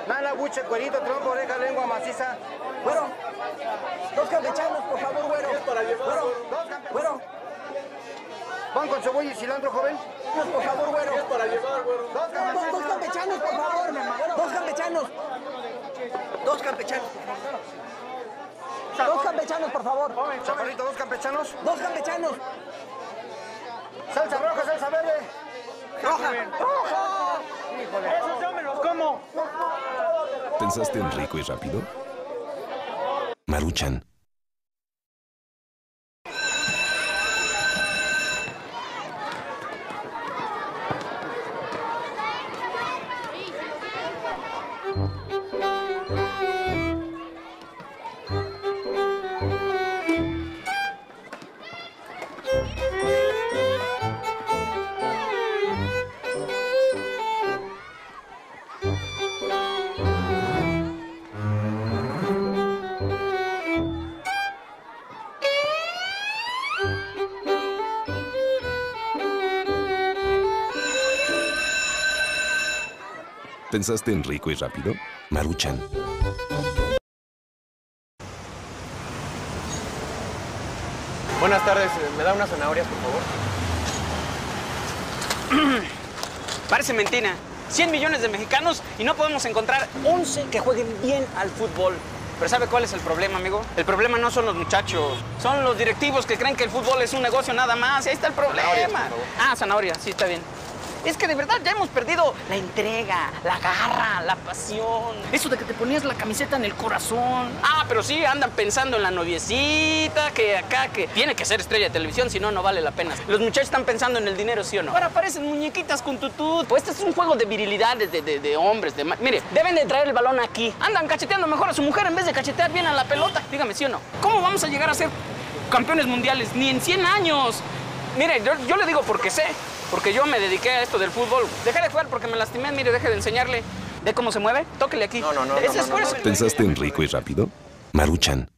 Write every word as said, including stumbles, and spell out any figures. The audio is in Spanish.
Nana, buche, cuerito, tronco, oreja, lengua maciza. Güero, dos campechanos, por favor, güero. Es para llevar, güero. Dos campechanos. Güero. Pan con cebolla y cilantro, joven. Por favor, güero. Es para llevar, güero. Dos campechanos. Dos, dos campechanos, por favor. Dos campechanos. Dos campechanos, por favor. Dos campechanos, por favor. Chaparrito, dos campechanos. Dos campechanos. Salsa roja, salsa verde. Roja. Roja. Esos yo me los como. ¿Pensaste en rico y rápido? Maruchan. ¿Pensaste en rico y rápido? Maruchan. Buenas tardes, ¿me da unas zanahorias, por favor? Parece mentira. cien millones de mexicanos y no podemos encontrar once que jueguen bien al fútbol. Pero ¿sabe cuál es el problema, amigo? El problema no son los muchachos, son los directivos que creen que el fútbol es un negocio nada más. Y ahí está el problema. Zanahorias, por favor. Ah, zanahoria, sí, está bien. Es que de verdad ya hemos perdido la entrega, la garra, la pasión. Eso de que te ponías la camiseta en el corazón. Ah, pero sí, andan pensando en la noviecita, que acá, que tiene que ser estrella de televisión, si no, no vale la pena. Los muchachos están pensando en el dinero, ¿sí o no? Ahora parecen muñequitas con tutú. Pues este es un juego de virilidad, de, de, de hombres. De Mire, deben de traer el balón aquí. Andan cacheteando mejor a su mujer en vez de cachetear bien a la pelota. Dígame, ¿sí o no? ¿Cómo vamos a llegar a ser campeones mundiales? Ni en cien años. Mire, yo, yo le digo porque sé. Porque yo me dediqué a esto del fútbol. Dejé de jugar porque me lastimé. Mire, deje de enseñarle. ¿Ve cómo se mueve? Tóquele aquí. No, no, no, Ese no, no, esfuerzo. no. ¿Pensaste en rico y rápido? Maruchan.